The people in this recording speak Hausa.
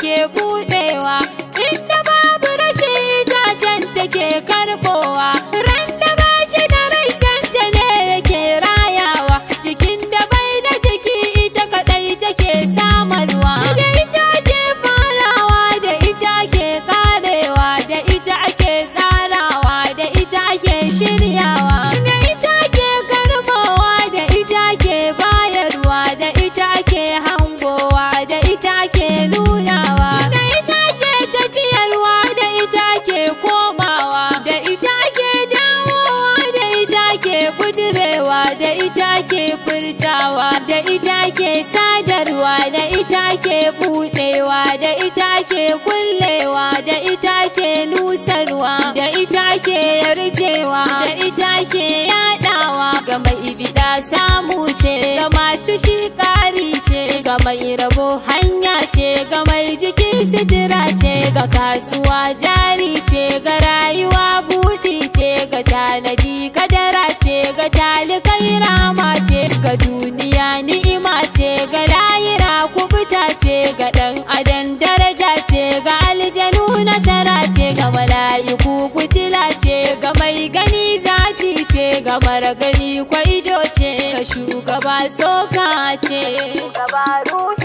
take buɗewa, inda babu rashi itacen take karɓowa. Ran da ba shi da rai santa ne yake rayawa, jikin da bai da jiki ita kaɗai take samarwa. Da ita ke farawa, da ita ke ƙarewa, da ita ake tsarawa, da ita ake shiryawa. Da ita ke karɓowa, da ita ke bayarwa, da ita ke hangowa, da ita ke nunawa. Da ita ke tafiyarwa, da ita ke komawa, da ita ke dawowa, da ita ke kudurewa, da ita ke furtawa, da ita ke sadarwa, da ita ke buɗewa, da ita ke kullewa, da ita ke nusarwa, da ita ke yarjewa, da ita ke yaɗawa. Ga mai bida samu ce, ga masu shi ƙari ce, ga mai rabo hanya ce, ga mai jiki sutura ce, ga kasuwa jari ce, ga rayuwa buɗi ce, ga tanadi kadara ce, ga talikai rama ce, ga duniya ni'ima ce, ga layira kubuta ce, ga ɗan adam daraja ce, ga aljanu nasara ce, ga mala'iku fitila ce, ga mai gani zaki ce, ga mara gani kwaido ce, ga shugaba tsoka ce,